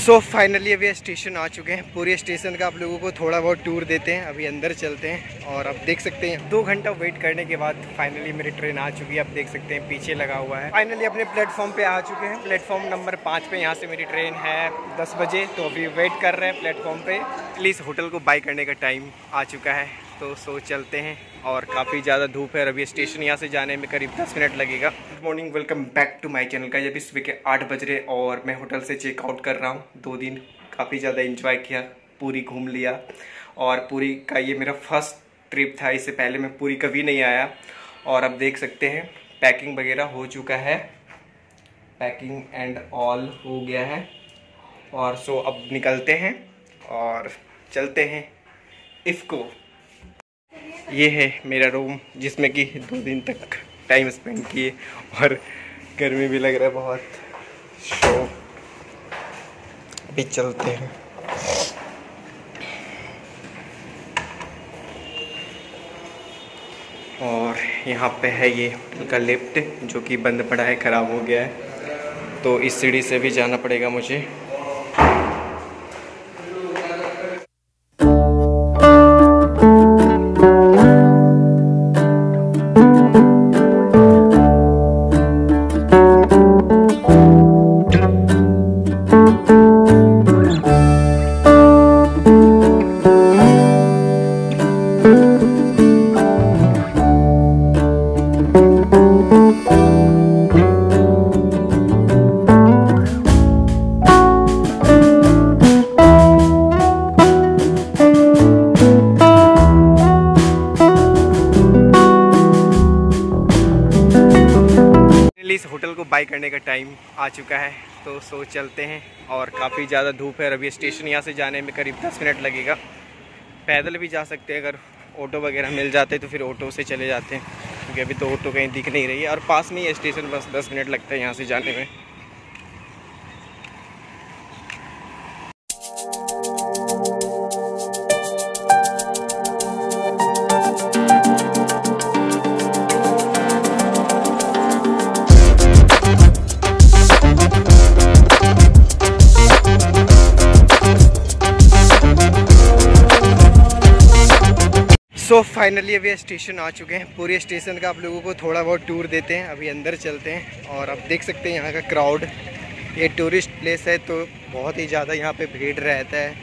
So finally अभी station आ चुके हैं। पूरे स्टेशन का आप लोगों को थोड़ा बहुत टूर देते हैं। अभी अंदर चलते हैं और आप देख सकते हैं 2 घंटा वेट करने के बाद फाइनली मेरी ट्रेन आ चुकी है। आप देख सकते हैं पीछे लगा हुआ है। फाइनली अपने प्लेटफॉर्म पे आ चुके हैं। प्लेटफॉर्म नंबर 5 पे यहाँ से मेरी ट्रेन है 10 बजे। तो अभी वेट कर रहे हैं प्लेटफॉर्म पे। प्लीज़ होटल को बाय करने का टाइम आ चुका है तो सो चलते हैं। और काफ़ी ज़्यादा धूप है और अभी स्टेशन यहाँ से जाने में करीब 10 मिनट लगेगा। Good morning, welcome back to my channel. का अभी सुबह के 8 बज रहे और मैं होटल से चेकआउट कर रहा हूँ। 2 दिन काफ़ी ज़्यादा एंजॉय किया, पूरी घूम लिया। और पूरी का ये मेरा फर्स्ट ट्रिप था, इससे पहले मैं पूरी कभी नहीं आया। और अब देख सकते हैं पैकिंग वगैरह हो चुका है, पैकिंग एंड ऑल हो गया है। और सो अब निकलते हैं और चलते हैं इफ़को। ये है मेरा रूम जिसमें कि 2 दिन तक टाइम स्पेंड किए और गर्मी भी लग रहा है बहुत। सो अभी चलते हैं। और यहाँ पे है ये इनका लिफ्ट जो कि बंद पड़ा है, ख़राब हो गया है, तो इस सीढ़ी से भी जाना पड़ेगा मुझे। इस होटल को बाय करने का टाइम आ चुका है तो सो चलते हैं। और काफ़ी ज़्यादा धूप है और अभी स्टेशन यहाँ से जाने में करीब 10 मिनट लगेगा। पैदल भी जा सकते हैं, अगर ऑटो वगैरह मिल जाते तो फिर ऑटो से चले जाते हैं, क्योंकि अभी तो ऑटो कहीं दिख नहीं रही है। और पास में ही स्टेशन, बस 10 मिनट लगता है यहाँ से जाने में। सो फाइनली अभी स्टेशन आ चुके हैं। पूरे स्टेशन का आप लोगों को थोड़ा बहुत टूर देते हैं। अभी अंदर चलते हैं और आप देख सकते हैं यहाँ का क्राउड। ये टूरिस्ट प्लेस है तो बहुत ही ज़्यादा यहाँ पे भीड़ रहता है।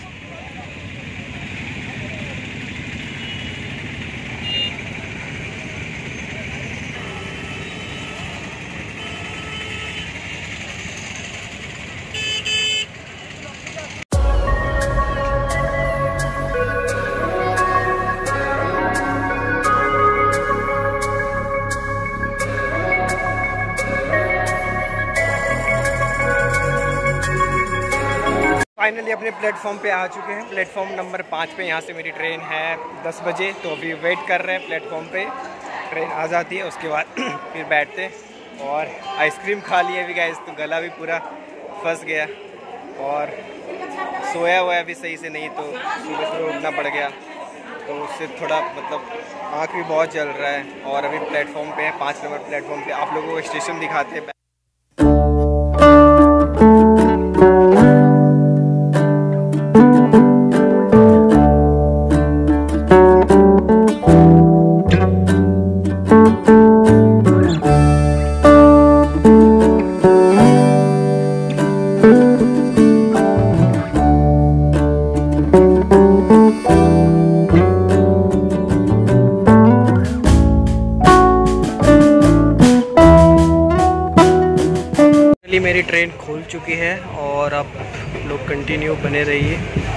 फाइनली अपने प्लेटफॉर्म पे आ चुके हैं। प्लेटफॉर्म नंबर 5 पे यहाँ से मेरी ट्रेन है 10 बजे। तो अभी वेट कर रहे हैं प्लेटफॉर्म पे, ट्रेन आ जाती है उसके बाद फिर बैठते हैं। और आइसक्रीम खा लिया अभी गाइस, तो गला भी पूरा फंस गया और सोया हुआ भी सही से नहीं, तो सुबह सुबह उठना पड़ गया, तो उससे थोड़ा मतलब आँख भी बहुत जल रहा है। और अभी प्लेटफॉर्म पे है 5 नंबर प्लेटफॉर्म पे। आप लोगों को स्टेशन दिखाते हैं। मेरी ट्रेन खुल चुकी है और आप लोग कंटिन्यू बने रहिए।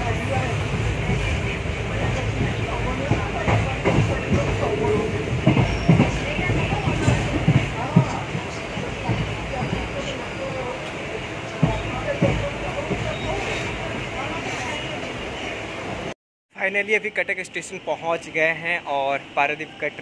फाइनली अभी कटक स्टेशन पहुंच गए हैं और पारादीप का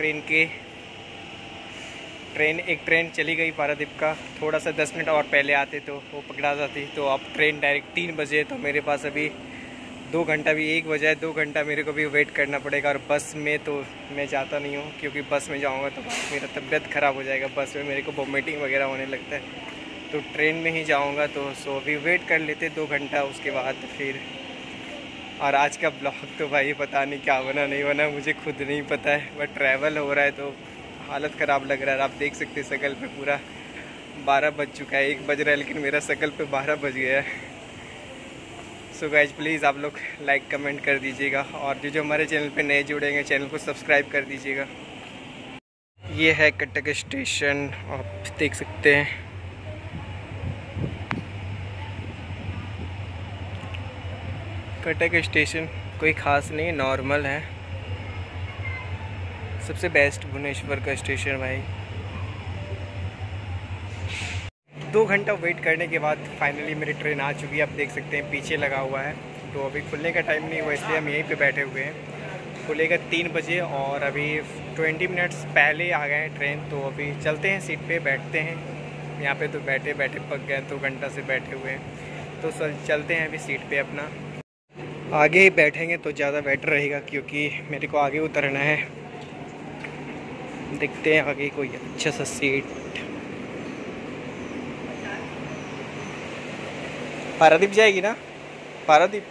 एक ट्रेन चली गई पारादीप का। थोड़ा सा 10 मिनट और पहले आते तो वो पकड़ा जाती। तो अब ट्रेन डायरेक्ट 3 बजे, तो मेरे पास अभी 2 घंटा भी 1 बजा है, 2 घंटा मेरे को भी वेट करना पड़ेगा। और बस में तो मैं जाता नहीं हूँ, क्योंकि बस में जाऊँगा तो मेरा तबीयत ख़राब हो जाएगा। बस में मेरे को वॉमिटिंग वगैरह होने लगता है, तो ट्रेन में ही जाऊंगा, तो सो अभी वेट कर लेते 2 घंटा, उसके बाद फिर। और आज का ब्लॉग तो भाई पता नहीं क्या बना नहीं बना, मुझे खुद नहीं पता है, बट ट्रैवल हो रहा है तो हालत ख़राब लग रहा है। आप देख सकते हैं शकल पे पूरा 12 बज चुका है, 1 बज रहा है, लेकिन मेरा शकल पे 12 बज गया है। सो गाइज प्लीज़ आप लोग लाइक कमेंट कर दीजिएगा, और जो हमारे चैनल पे नए जुड़ेंगे चैनल को सब्सक्राइब कर दीजिएगा। ये है कटक स्टेशन, आप देख सकते हैं। कटक स्टेशन कोई ख़ास नहीं, नॉर्मल है। सबसे बेस्ट भुवनेश्वर का स्टेशन भाई। 2 घंटा वेट करने के बाद फाइनली मेरी ट्रेन आ चुकी है। आप देख सकते हैं पीछे लगा हुआ है, तो अभी खुलने का टाइम नहीं हुआ, इसलिए हम यहीं पे बैठे हुए हैं। खुलेगा 3 बजे और अभी 20 मिनट्स पहले आ गए हैं ट्रेन, तो अभी चलते हैं, सीट पे बैठते हैं। यहाँ पे तो बैठे बैठे पक गए, 2 घंटा से बैठे हुए हैं, तो चलते हैं अभी सीट पे अपना। आगे ही बैठेंगे तो ज़्यादा बेटर रहेगा, क्योंकि मेरे को आगे उतरना है। देखते हैं आगे कोई अच्छा सा सीट। पारादीप जाएगी ना, पारादीप।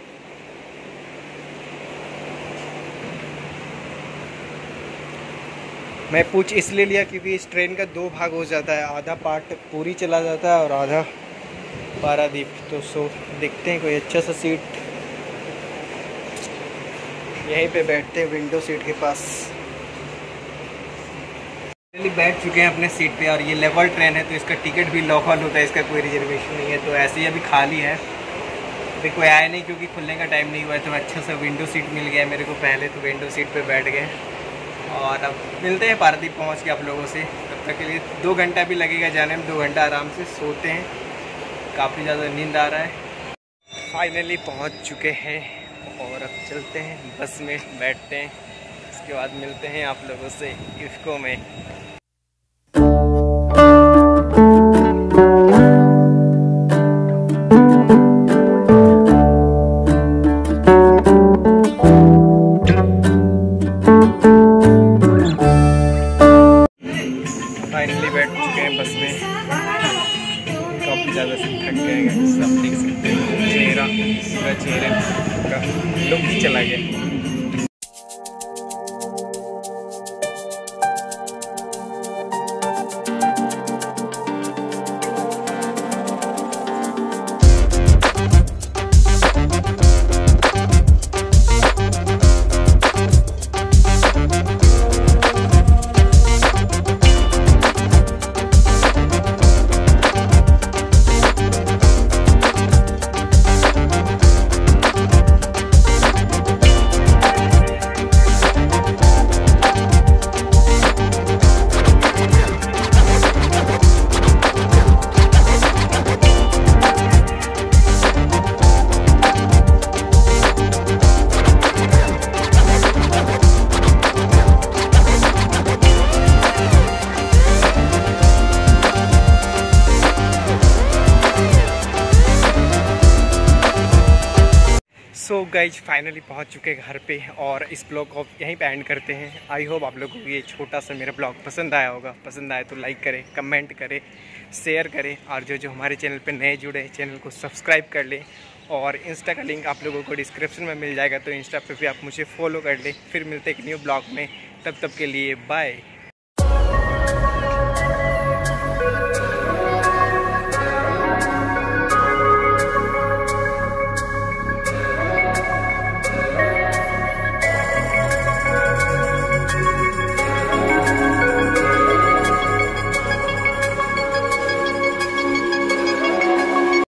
मैं पूछ इसलिए लिया क्योंकि इस ट्रेन का 2 भाग हो जाता है, आधा पार्ट पूरी चला जाता है और आधा पारादीप। तो सो देखते हैं कोई अच्छा सा सीट, यहीं पे बैठते हैं विंडो सीट के पास। बैठ चुके हैं अपने सीट पे, और ये लेवल ट्रेन है तो इसका टिकट भी लोकल होता है, इसका कोई रिजर्वेशन नहीं है। तो ऐसे ही अभी खाली है, अभी कोई आया नहीं क्योंकि खुलने का टाइम नहीं हुआ है। तो अच्छा सा विंडो सीट मिल गया मेरे को पहले, तो विंडो सीट पे बैठ गए। और अब मिलते हैं पारादीप पहुँच के आप लोगों से। तब तक के लिए 2 घंटा भी लगेगा जाने में, 2 घंटा आराम से सोते हैं, काफ़ी ज़्यादा नींद आ रहा है। फाइनली पहुँच चुके हैं और अब चलते हैं बस में, बैठते हैं, उसके बाद मिलते हैं आप लोगों से इफ्को में। फाइनली बैठ चुके हैं बस में, काफ़ी ज़्यादा से थक गए हैं। सब देख सकते हैं चेहरा, पूरा चेहरे का लुक ही चला गया। सो गाइज फाइनली पहुंच चुके हैं घर पे, और इस ब्लॉग को यहीं पे एंड करते हैं। आई होप आप लोगों को ये छोटा सा मेरा ब्लॉग पसंद आया होगा। पसंद आए तो लाइक करें, कमेंट करें, शेयर करें, और जो हमारे चैनल पे नए जुड़े चैनल को सब्सक्राइब कर लें। और इंस्टा का लिंक आप लोगों को डिस्क्रिप्शन में मिल जाएगा, तो इंस्टा पे भी आप मुझे फॉलो कर लें। फिर मिलते हैं एक न्यू ब्लॉग में, तब तक के लिए बाय।